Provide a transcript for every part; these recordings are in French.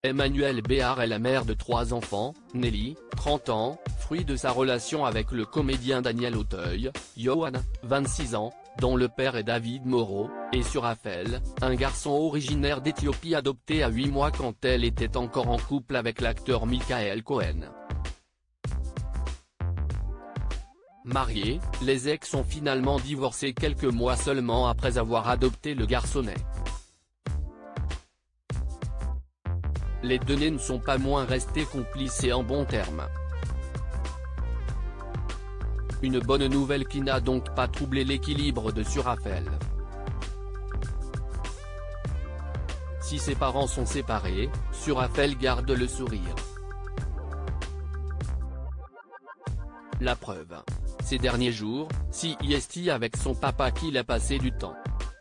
Emmanuelle Béard est la mère de 3 enfants, Nelly, 30 ans, fruit de sa relation avec le comédien Daniel Auteuil, Johan, 26 ans, dont le père est David Moreau, et Surafel, un garçon originaire d'Éthiopie adopté à 8 mois quand elle était encore en couple avec l'acteur Michael Cohen. Mariés, les ex ont finalement divorcé quelques mois seulement après avoir adopté le garçonnet. Les deux nés ne sont pas moins restés complices et en bons termes. Une bonne nouvelle qui n'a donc pas troublé l'équilibre de Surafel. Si ses parents sont séparés, Surafel garde le sourire. La preuve. Ces derniers jours, CIST avec son papa qu'il a passé du temps.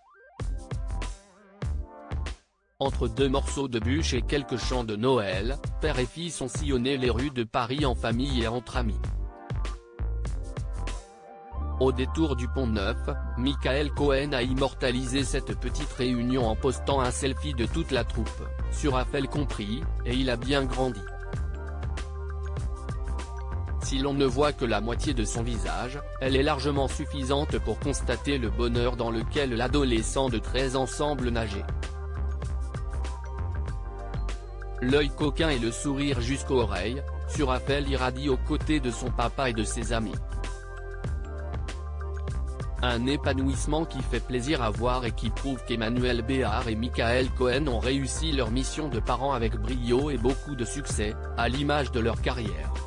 Entre 2 morceaux de bûche et quelques chants de Noël, père et fils ont sillonné les rues de Paris en famille et entre amis. Au détour du Pont-Neuf, Michael Cohen a immortalisé cette petite réunion en postant un selfie de toute la troupe, Surafel compris, et il a bien grandi. Si l'on ne voit que la moitié de son visage, elle est largement suffisante pour constater le bonheur dans lequel l'adolescent de 13 ans semble nager. L'œil coquin et le sourire jusqu'aux oreilles, Surafel irradie aux côtés de son papa et de ses amis. Un épanouissement qui fait plaisir à voir et qui prouve qu'Emmanuelle Béard et Michael Cohen ont réussi leur mission de parents avec brio et beaucoup de succès, à l'image de leur carrière.